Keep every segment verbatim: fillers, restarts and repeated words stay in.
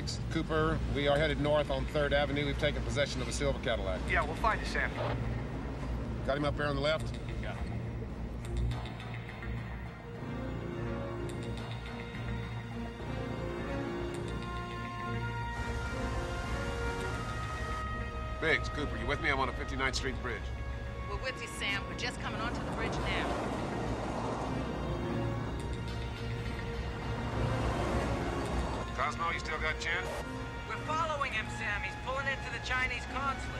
Biggs, Cooper, we are headed north on third Avenue. We've taken possession of a silver Cadillac. Yeah, we'll find you, Sam. Got him up there on the left? Yeah. Biggs, Cooper, you with me? I'm on a fifty-ninth Street bridge. We're with you, Sam. We're just coming onto the bridge now. Cosmo, you still got Chen? We're following him, Sam. He's pulling into the Chinese consulate.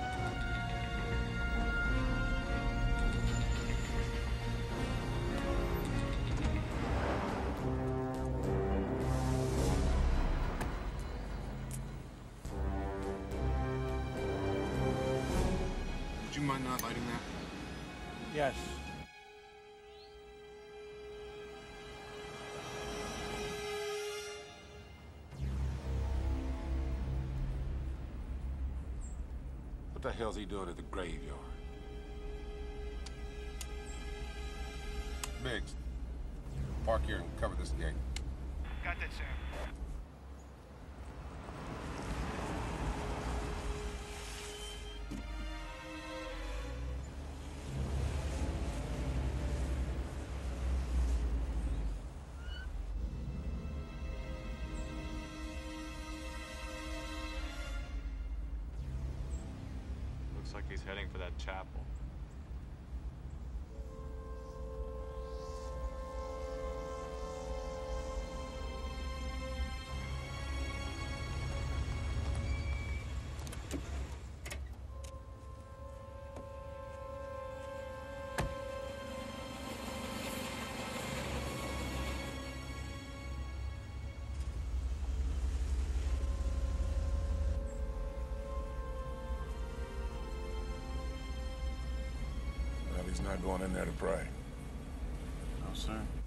Would you mind not lighting that? Yes. What the hell's he doing at the graveyard? Biggs, park here and cover this gate. Got that, Sam. Looks like he's heading for that chapel. Well, he's not going in there to pray. No, sir.